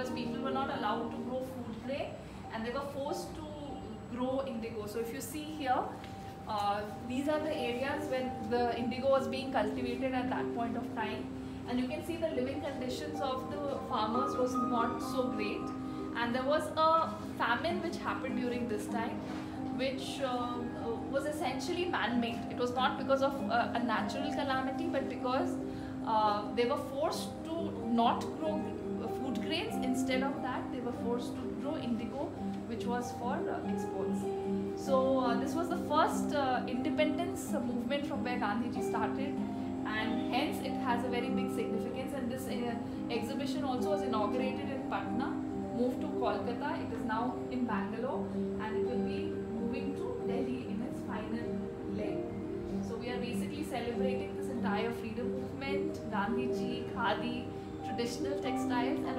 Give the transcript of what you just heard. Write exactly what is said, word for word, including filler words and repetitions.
because people were not allowed to grow food grain and they were forced to grow indigo. So if you see here, uh, these are the areas when the indigo was being cultivated at that point of time, and you can see the living conditions of the farmers was not so great, and there was a famine which happened during this time, which uh, was essentially man-made. It was not because of uh, a natural calamity, but because uh, they were forced to not grow food grains. Instead of that, they were forced to grow indigo, which was for uh, exports. So uh, this was the first uh, independence movement from where Gandhiji started, and hence it has a very big significance. And this uh, exhibition also was inaugurated in Patna, moved to Kolkata. It is now in Bangalore, and it will be moving to Delhi in its final leg. So we are basically celebrating this entire freedom movement, Gandhiji, Khadi, traditional textiles, and